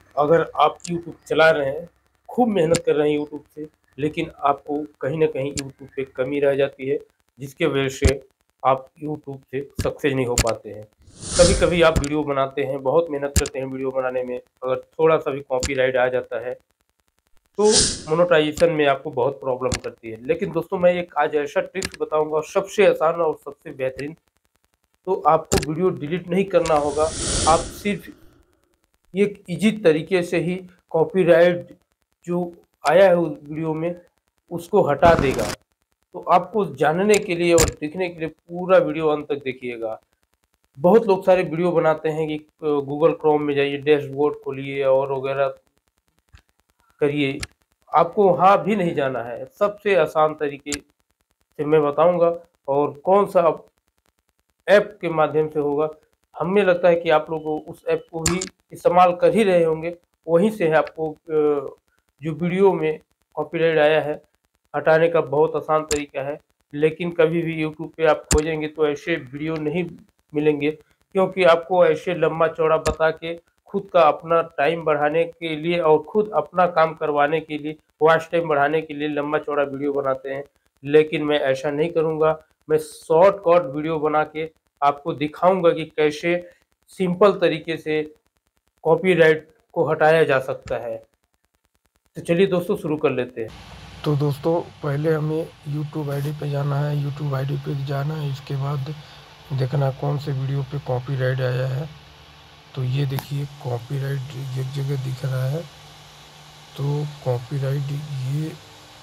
अगर आप यूट्यूब चला रहे हैं, खूब मेहनत कर रहे हैं यूट्यूब से, लेकिन आपको कहीं न कहीं यूट्यूब पे कमी रह जाती है, जिसके वजह से आप यूट्यूब से सक्सेस नहीं हो पाते हैं। कभी-कभी आप वीडियो बनाते हैं, बहुत मेहनत करते हैं वीडियो बनाने में, अगर थोड़ा-सा भी कॉपीराइट आ जाता है, तो मोनेटाइज़ेशन में आपको बहुत प्रॉब्लम करती है। लेकिन दोस्तों मैं एक आज ऐसा ट्रिक्स बताऊँगा सबसे आसान और सबसे बेहतरीन, तो आपको वीडियो डिलीट नहीं करना होगा, आप सिर्फ़ एक ईज़ी तरीके से ही कॉपीराइट जो आया है उस वीडियो में, उसको हटा देगा। तो आपको जानने के लिए और देखने के लिए पूरा वीडियो अंत तक देखिएगा। बहुत लोग सारे वीडियो बनाते हैं कि गूगल क्रोम में जाइए, डैशबोर्ड खोलिए और वगैरह करिए। आपको वहाँ भी नहीं जाना है, सबसे आसान तरीके से मैं बताऊँगा और कौन-सा ऐप के माध्यम से होगा। हमें लगता है कि आप लोग उस ऐप को ही इस्तेमाल कर ही रहे होंगे, वहीं से है आपको जो वीडियो में कॉपीराइट आया है, हटाने का बहुत आसान तरीका है। लेकिन कभी भी यूट्यूब पे आप खोजेंगे तो ऐसे वीडियो नहीं मिलेंगे, क्योंकि आपको ऐसे लंबा-चौड़ा बता के खुद का अपना टाइम बढ़ाने के लिए और खुद अपना काम करवाने के लिए, वॉच टाइम बढ़ाने के लिए लंबा-चौड़ा वीडियो बनाते हैं। लेकिन मैं ऐसा नहीं करूँगा, मैं शॉर्टकट वीडियो बना के आपको दिखाऊँगा कि कैसे सिंपल तरीके से कॉपीराइट को हटाया जा सकता है। तो चलिए दोस्तों शुरू कर लेते हैं। तो दोस्तों पहले हमें यूट्यूब आईडी पे जाना है। यूट्यूब आईडी पे जाना है, इसके बाद देखना कौन से वीडियो पे कॉपीराइट आया है। तो ये देखिए कॉपीराइट एक जगह दिख रहा है। तो कॉपीराइट ये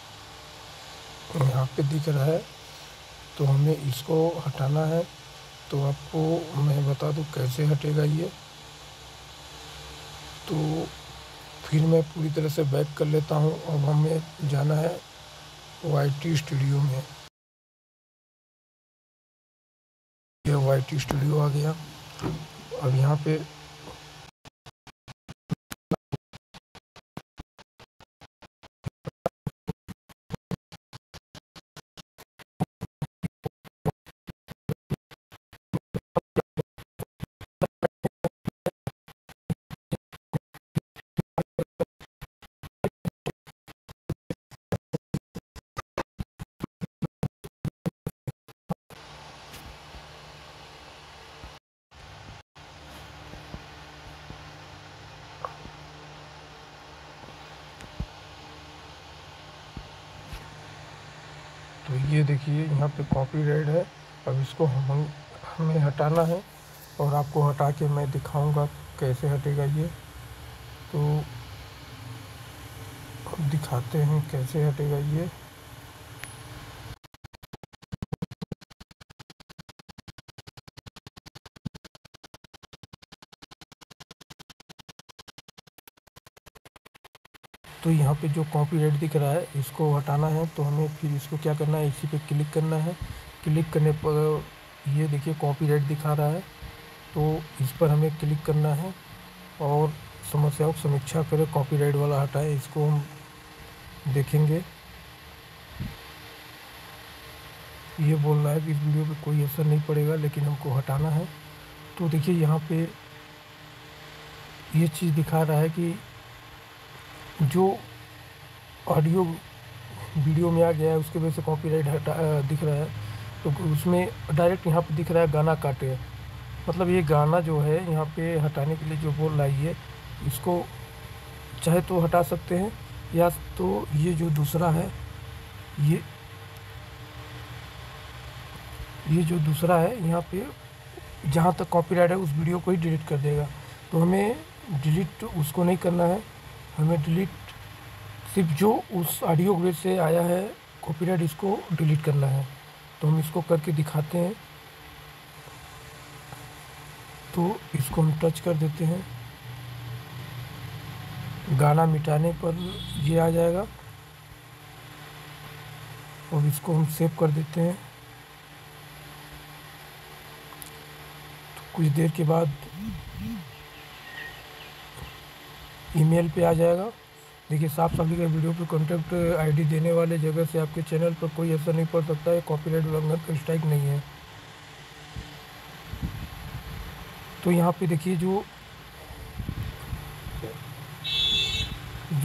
यहाँ पे दिख रहा है, तो हमें इसको हटाना है। तो आपको मैं बता दूँ कैसे हटेगा ये। तो फिर मैं पूरी तरह से बैक कर लेता हूँ। अब हमें जाना है वाईटी स्टूडियो में। ये वाईटी स्टूडियो आ गया। अब यहाँ पे तो ये देखिए यहाँ पे कॉपीराइट है। अब इसको हमें हटाना है और आपको हटा के मैं दिखाऊंगा कैसे हटेगा ये। तो अब दिखाते हैं कैसे हटेगा ये। तो यहाँ पे जो कॉपीराइट दिख रहा है इसको हटाना है। तो हमें फिर इसको क्या करना है, इसी पे क्लिक करना है। क्लिक करने पर ये देखिए कॉपीराइट दिखा रहा है, तो इस पर हमें क्लिक करना है और समस्याओं की समीक्षा करें, कॉपीराइट वाला हटाए। इसको हम देखेंगे। ये बोल रहा है कि इस वीडियो पे कोई असर नहीं पड़ेगा, लेकिन हमको हटाना है। तो देखिए यहाँ पे ये चीज़ दिखा रहा है कि जो ऑडियो वीडियो में आ गया है उसके वजह से कॉपीराइट दिख रहा है। तो उसमें डायरेक्ट यहाँ पे दिख रहा है गाना काटे। मतलब ये गाना जो है यहाँ पे हटाने के लिए जो बोल रहा है, ये इसको चाहे तो हटा सकते हैं, या तो ये जो दूसरा है, ये ये जो दूसरा है यहाँ पे जहाँ तक कॉपीराइट है उस वीडियो को ही डिलीट कर देगा। तो हमें डिलीट उसको नहीं करना है, हमें डिलीट सिर्फ जो उस ऑडियो वेब से आया है कॉपीराइट, इसको डिलीट करना है। तो हम इसको करके दिखाते हैं। तो इसको हम टच कर देते हैं, गाना मिटाने पर ये आ जाएगा और इसको हम सेव कर देते हैं। तो कुछ देर के बाद ईमेल पे आ जाएगा। देखिए साफ साफ लिखा है, वीडियो पे कॉन्टैक्ट आईडी देने वाले जगह से आपके चैनल पर कोई असर नहीं पड़ सकता है, कॉपीराइट उल्लंघन का स्ट्राइक नहीं है। तो यहाँ पे देखिए जो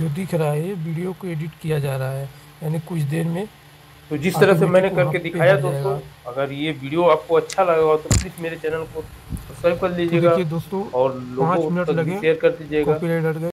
जो दिख रहा है ये वीडियो को एडिट किया जा रहा है, यानी कुछ देर में तो जिस तरह से मैंने ऑटोमेटिक वहाँ करके पे दिखाया हट दोस्तों, जाएगा। अगर ये वीडियो आपको अच्छा लगा हो तो प्लीज़ मेरे चैनल को सब्सक्राइब कर तो लीजिएगा देखिए दोस्तों और 5 लोगों मिनट तक भी लगे, शेयर कर दीजिएगा। कॉपीराइट हट गए।